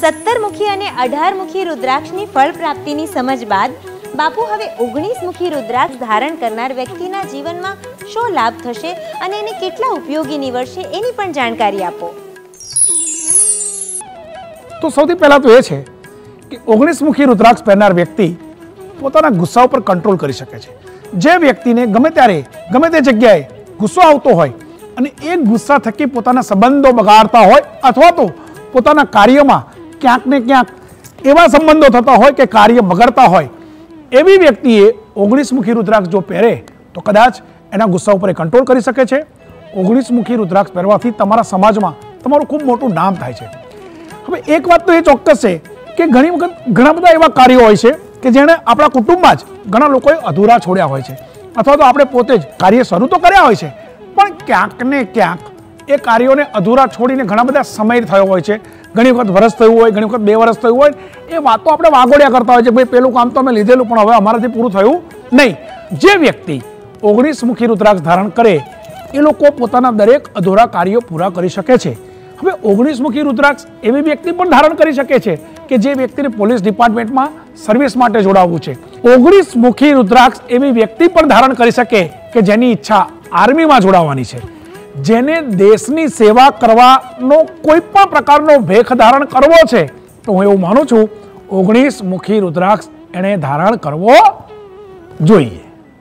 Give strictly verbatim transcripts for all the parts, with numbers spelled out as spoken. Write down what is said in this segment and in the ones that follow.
સત્તર મુખી અને અઢાર મુખી રુદ્રાક્ષની ફળ પ્રાપ્તિની સમજ બાદ બાપુ હવે ઓગણીસ મુખી રુદ્રાક્ષ ધારણ કરનાર વ્યક્તિના જીવનમાં શું લાભ થશે અને એને કેટલા ઉપયોગી નીવડશે એની પણ જાણકારી આપો. તો સૌથી પહેલા તો એ છે કે ઓગણીસ મુખી રુદ્રાક્ષ પહેરનાર વ્યક્તિ પોતાના ગુસ્સા ઉપર કંટ્રોલ કરી શકે છે. જે વ્યક્તિને ગમે ત્યારે ગમે તે જગ્યાએ ગુસ્સો આવતો હોય અને એ ગુસ્સા થકી પોતાના સંબંધો બગાડતા હોય અથવા તો પોતાના કાર્યમાં ક્યાંક ને ક્યાંક એવા સંબંધો થતા હોય કે કાર્ય બગડતા હોય, એવી વ્યક્તિએ ઓગણીસ મુખી રુદ્રાક્ષ જો પહેરે તો કદાચ એના ગુસ્સા ઉપર એ કંટ્રોલ કરી શકે છે. ઓગણીસ મુખી રુદ્રાક્ષ પહેરવાથી તમારા સમાજમાં તમારું ખૂબ મોટું નામ થાય છે. હવે એક વાત તો એ ચોક્કસ છે કે ઘણી વખત ઘણા બધા એવા કાર્યો હોય છે કે જેણે આપણા કુટુંબમાં જ ઘણા લોકોએ અધૂરા છોડ્યા હોય છે અથવા તો આપણે પોતે જ કાર્ય શરૂ તો કર્યા હોય છે પણ ક્યાંક ને ક્યાંક એ કાર્યોને અધૂરા છોડીને ઘણા બધા સમય થયો હોય છે. ઘણી વખત વર્ષ થયું હોય, ઘણી વખત બે વર્ષ થયું હોય, એ વાતો આપણે વાગોડ્યા કરતા હોય છે, ભાઈ પેલું કામ તો અમે લીધેલું પણ હવે અમારાથી પૂરું થયું નહીં. જે વ્યક્તિ ઓગણીસ મુખી રુદ્રાક્ષ ધારણ કરે એ લોકો પોતાના દરેક અધૂરા કાર્યો પૂરા કરી શકે છે. હવે ઓગણીસ મુખી રુદ્રાક્ષ એવી વ્યક્તિ પણ ધારણ કરી શકે છે કે જે વ્યક્તિને પોલીસ ડિપાર્ટમેન્ટમાં સર્વિસ માટે જોડાવવું છે. ઓગણીસ મુખી રુદ્રાક્ષ એવી વ્યક્તિ પણ ધારણ કરી શકે કે જેની ઈચ્છા આર્મીમાં જોડાવાની છે, જેને દેશની સેવા કરવાનો કોઈ પણ પ્રકારનો ભેખ ધારણ કરવો છે. તો હું એવું માનું છું ઓગણીસ મુખી રુદ્રાક્ષ એને ધારણ કરવો જોઈએ.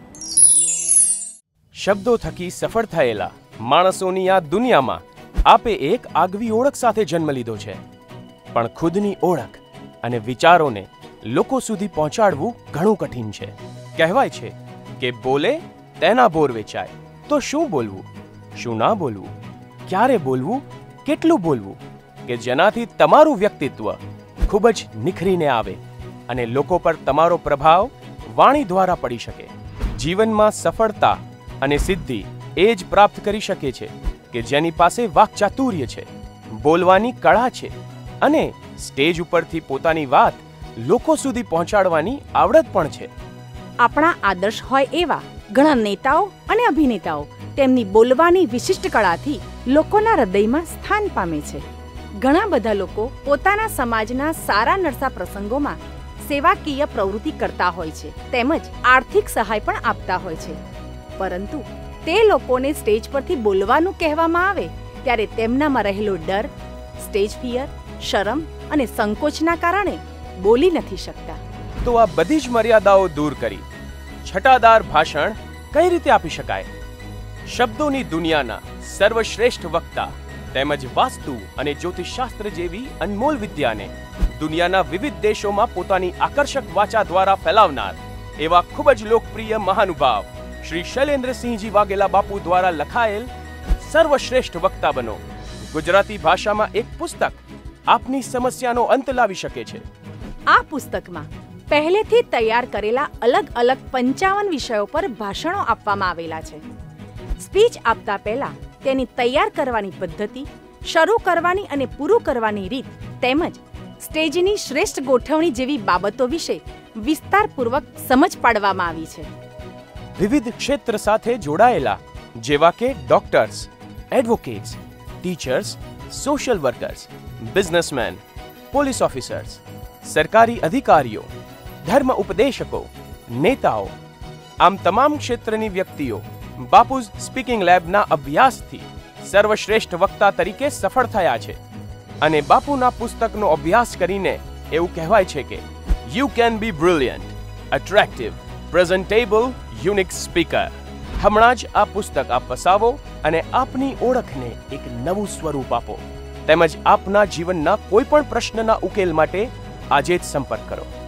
શબ્દો થકી સફળ થયેલા માણસોની આ દુનિયામાં આપે એક આગવી ઓળખ સાથે જન્મ લીધો છે, પણ ખુદની ઓળખ અને વિચારોને લોકો સુધી પહોંચાડવું ઘણું કઠિન છે. કહેવાય છે કે બોલે તેના બોર વેચાય. તો શું બોલવું, શું ના બોલવું, ક્યારે બોલવું, કેટલું બોલવું કે જેનાથી તમારું વ્યક્તિત્વ ખૂબ જ નિખરીને આવે અને લોકો પર તમારો પ્રભાવ વાણી દ્વારા પડી શકે. જીવનમાં સફળતા અને સિદ્ધિ એ જ પ્રાપ્ત કરી શકે છે કે જેની પાસે વાક્ચાતુર્ય છે, બોલવાની કળા છે અને સ્ટેજ ઉપરથી પોતાની વાત લોકો સુધી પહોંચાડવાની આવડત પણ છે. આપણા આદર્શ હોય એવા ઘણા નેતાઓ અને અભિનેતાઓ તેમની બોલવાની વિશિષ્ટ કળાથી લોકોના હૃદયમાં સ્થાન પામે છે. ઘણા બધા લોકો પોતાના સમાજના સારા નરસા પ્રસંગોમાં સેવાકીય પ્રવૃત્તિ કરતા હોય છે તેમજ આર્થિક સહાય પણ આપતા હોય છે, પરંતુ તે લોકોને સ્ટેજ પરથી બોલવાનું કહેવામાં આવે ત્યારે તેમનામાં રહેલો ડર, સ્ટેજ ફિયર, શરમ અને સંકોચના કારણે બોલી નથી શકતા. તો આ બધી જ મર્યાદાઓ દૂર કરી છટાદાર ભાષણ કઈ રીતે આપી શકાય? શબ્દોની દુનિયાના સર્વશ્રેષ્ઠ વક્તા તેમજ વાસ્તુ અને જ્યોતિષશાસ્ત્ર જેવી અનમોલ વિદ્યાને દુનિયાના વિવિધ દેશોમાં પોતાની આકર્ષક વાચા દ્વારા ફેલાવનાર એવા ખૂબ જ લોકપ્રિય મહાનુભાવ શ્રી શૈલેન્દ્રસિંહજી વાઘેલા બાપુ દ્વારા લખાયેલ સર્વશ્રેષ્ઠ વક્તા બનો ગુજરાતી ભાષામાં એક પુસ્તક આપની સમસ્યાનો અંત લાવી શકે છે. આ પુસ્તકમાં પહેલેથી તૈયાર કરેલા અલગ અલગ પંચાવન વિષયો પર ભાષણો આપવામાં આવેલા છે. સ્પીચ આપતા પહેલા તેની તૈયાર કરવાની પદ્ધતિ, શરૂ કરવાની અને પૂરું કરવાની રીત તેમજ સ્ટેજની શ્રેષ્ઠ ગોઠવણી જેવી બાબતો વિશે વિસ્તારપૂર્વક સમજ પાડવામાં આવી છે. વિવિધ ક્ષેત્ર સાથે જોડાયેલા જેવા કે doctors, advocates, teachers, social workers, businessman, police officers, સરકારી અધિકારીઓ, ધર્મ ઉપદેશકો, નેતાઓ, આમ તમામ ક્ષેત્રની વ્યક્તિઓ બાપુઝ સ્પીકિંગ લેબના અભ્યાસથી સર્વશ્રેષ્ઠ વક્તા તરીકે સફળ થયા છે. અને બાપુના પુસ્તકનો અભ્યાસ કરીને એવું કહેવાય છે કે you can be brilliant, attractive, presentable, unique speaker. હમણાં જ આ પુસ્તક આપ વસાવો અને આપની ઓળખને એક નવું સ્વરૂપ આપો. તેમજ આપના જીવનના કોઈ પણ પ્રશ્નના ઉકેલ માટે આજે જ સંપર્ક કરો.